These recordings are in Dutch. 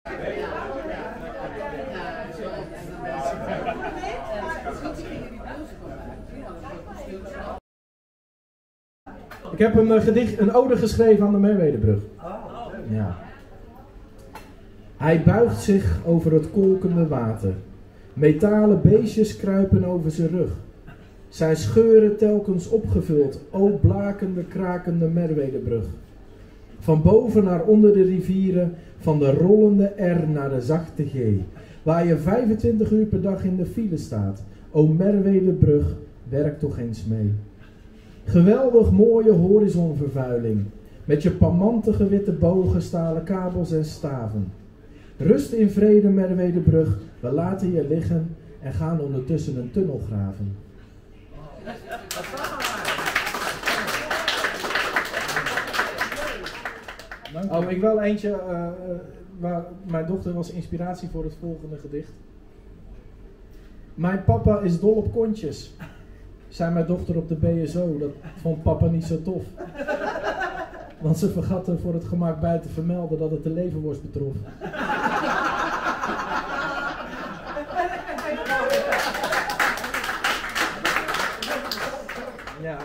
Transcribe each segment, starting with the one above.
Ik heb een ode geschreven aan de Merwedebrug. Ja. Hij buigt zich over het kolkende water. Metalen beestjes kruipen over zijn rug. Zijn scheuren telkens opgevuld, o blakende, krakende Merwedebrug. Van boven naar onder de rivieren, van de rollende R naar de zachte G. Waar je 25 uur per dag in de file staat. O Merwedebrug, werk toch eens mee. Geweldig mooie horizonvervuiling. Met je pamantige witte bogen, stalen kabels en staven. Rust in vrede Merwedebrug, we laten je liggen en gaan ondertussen een tunnel graven. Oh, ik wil eentje, waar mijn dochter was inspiratie voor het volgende gedicht. Mijn papa is dol op kontjes. Zei mijn dochter op de BSO, dat vond papa niet zo tof. Want ze vergat er voor het gemak bij te vermelden dat het de leverworst betrof. Ja.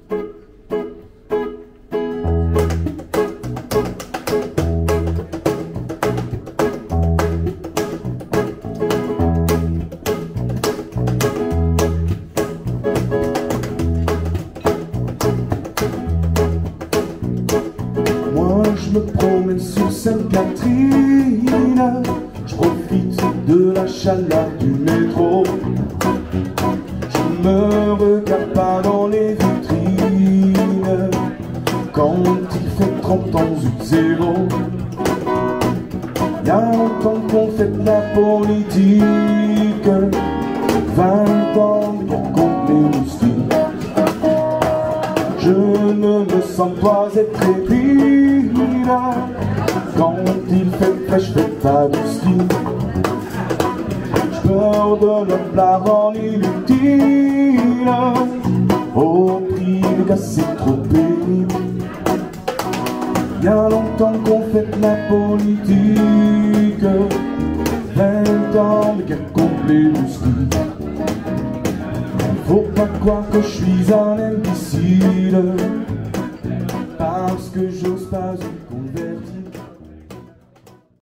Je me promène sur Sainte-Catherine, je profite de la chaleur du métro. Je me regarde pas dans les vitrines, quand il fait 30 ans zéro. Y'a longtemps qu'on fait de la politique, 20 ans qu'on compte les moustiques. Je ne me sens pas être épris. Quand il fait frais, je fais pas de style. Je pardonne la rend inutile, au prix de casser trop pénible. Y'a longtemps qu'on fait de la politique, 20 ans de guerre contre les moustiques. Faut pas croire que je suis un imbécile, parce que j'ose pas.